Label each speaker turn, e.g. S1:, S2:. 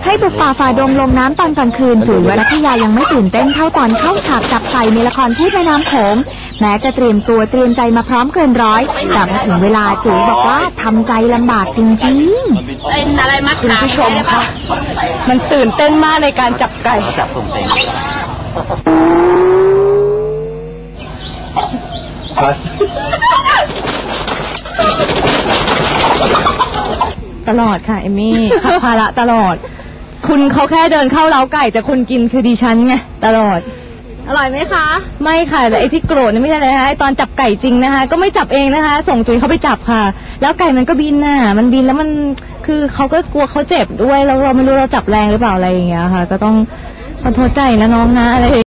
S1: ให้บุกป่าฝ่าดงลงน้ำตอนกลางคืนจุ๋ยวรัตยายังไม่ตื่นเต้นเท่าตอนเข้าฉากจับไก่ในละครพูดแม่น้ำโขงแม้จะเตรียมตัวเตรียมใจมาพร้อมเกินร้อยแต่พอถึงเวลาจุ๋ยบอกว่าทำใจลำบากจริงๆ
S2: เป็นอะไรมา
S3: คุณผู้ชมคะมันตื่นเต้นมากในการจับไก่ตลอดค่ะเอมี่ขับภาระตลอดคุณเขาแค่เดินเข้าเล้าไก่แต่คนกินคือดิฉันไงตลอด
S2: อร่อยไหมคะ
S3: ไม่ค่ะแต่ไอ้ที่โกรธนี่ไม่ใช่เลยนะคะตอนจับไก่จริงนะคะก็ไม่จับเองนะคะส่งจุ๋ยเขาไปจับค่ะแล้วไก่มันก็บินน่ะมันบินแล้วมันคือเขาก็กลัวเขาเจ็บด้วยแล้วเราไม่รู้เราจับแรงหรือเปล่าอะไรอย่างเงี้ยค่ะก็ต้องขอโทษใจนะน้องนะอะไร